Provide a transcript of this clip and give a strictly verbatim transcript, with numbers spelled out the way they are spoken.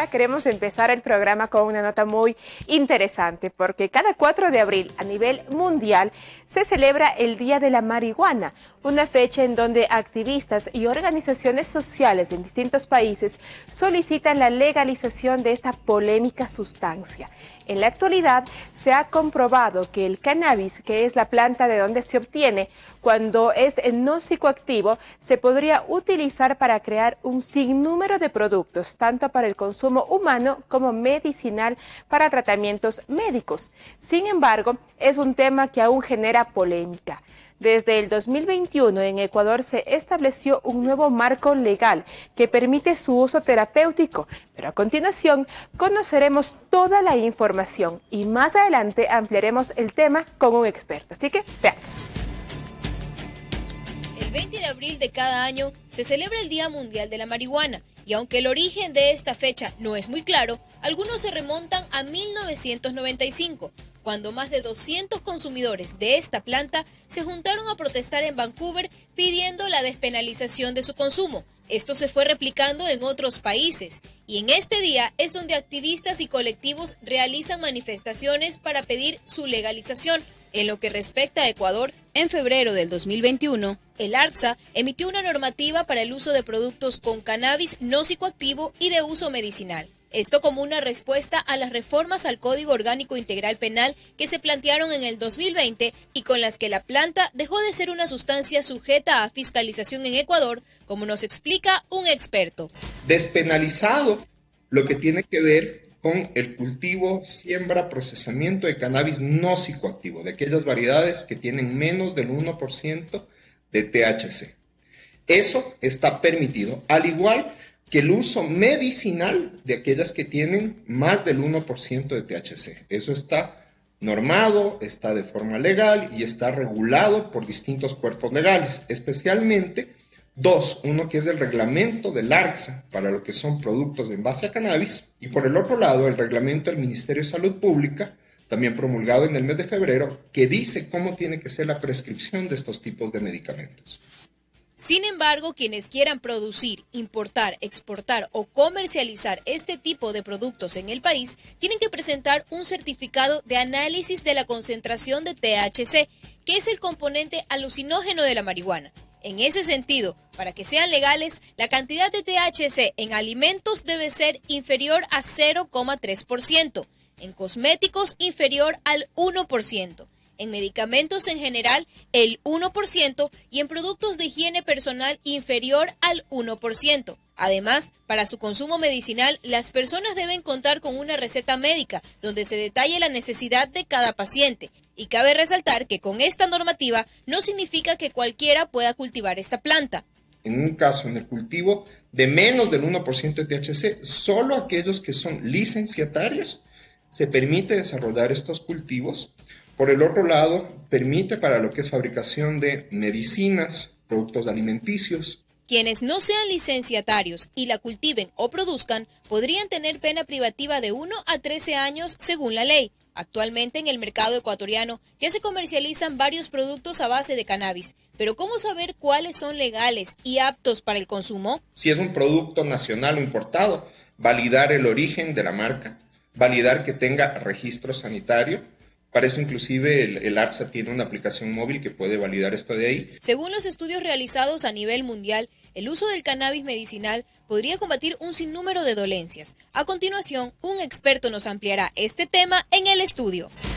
Queremos empezar el programa con una nota muy interesante porque cada cuatro de abril a nivel mundial se celebra el Día de la Marihuana, una fecha en donde activistas y organizaciones sociales en distintos países solicitan la legalización de esta polémica sustancia. En la actualidad se ha comprobado que el cannabis, que es la planta de donde se obtiene, cuando es no psicoactivo, se podría utilizar para crear un sinnúmero de productos, tanto para el consumo humano como medicinal para tratamientos médicos. Sin embargo, es un tema que aún genera polémica. Desde el dos mil veintiuno en Ecuador se estableció un nuevo marco legal que permite su uso terapéutico, pero a continuación conoceremos toda la información y más adelante ampliaremos el tema con un experto. Así que veamos. El veinte de abril de cada año se celebra el Día Mundial de la Marihuana y aunque el origen de esta fecha no es muy claro, algunos se remontan a mil novecientos noventa y cinco, cuando más de doscientos consumidores de esta planta se juntaron a protestar en Vancouver pidiendo la despenalización de su consumo. Esto se fue replicando en otros países y en este día es donde activistas y colectivos realizan manifestaciones para pedir su legalización. En lo que respecta a Ecuador, en febrero del dos mil veintiuno, el ARCSA emitió una normativa para el uso de productos con cannabis no psicoactivo y de uso medicinal. Esto como una respuesta a las reformas al Código Orgánico Integral Penal que se plantearon en el dos mil veinte y con las que la planta dejó de ser una sustancia sujeta a fiscalización en Ecuador, como nos explica un experto. Despenalizado lo que tiene que ver con el cultivo, siembra, procesamiento de cannabis no psicoactivo, de aquellas variedades que tienen menos del uno por ciento de T H C. Eso está permitido, al igual que el uso medicinal de aquellas que tienen más del uno por ciento de T H C. Eso está normado, está de forma legal y está regulado por distintos cuerpos legales, especialmente dos, uno que es el reglamento del ARCSA para lo que son productos en base a cannabis y por el otro lado el reglamento del Ministerio de Salud Pública, también promulgado en el mes de febrero, que dice cómo tiene que ser la prescripción de estos tipos de medicamentos. Sin embargo, quienes quieran producir, importar, exportar o comercializar este tipo de productos en el país tienen que presentar un certificado de análisis de la concentración de T H C, que es el componente alucinógeno de la marihuana. En ese sentido, para que sean legales, la cantidad de T H C en alimentos debe ser inferior a cero coma tres por ciento, en cosméticos inferior al uno por ciento. En medicamentos en general el uno por ciento y en productos de higiene personal inferior al uno por ciento. Además, para su consumo medicinal, las personas deben contar con una receta médica donde se detalle la necesidad de cada paciente. Y cabe resaltar que con esta normativa no significa que cualquiera pueda cultivar esta planta. En un caso, en el cultivo de menos del uno por ciento de T H C, solo aquellos que son licenciatarios se permite desarrollar estos cultivos. Por el otro lado, permite para lo que es fabricación de medicinas, productos alimenticios. Quienes no sean licenciatarios y la cultiven o produzcan podrían tener pena privativa de uno a trece años según la ley. Actualmente en el mercado ecuatoriano ya se comercializan varios productos a base de cannabis, pero ¿cómo saber cuáles son legales y aptos para el consumo? Si es un producto nacional o importado, validar el origen de la marca, validar que tenga registro sanitario. Para eso inclusive el, el ARCSA tiene una aplicación móvil que puede validar esto de ahí. Según los estudios realizados a nivel mundial, el uso del cannabis medicinal podría combatir un sinnúmero de dolencias. A continuación, un experto nos ampliará este tema en el estudio.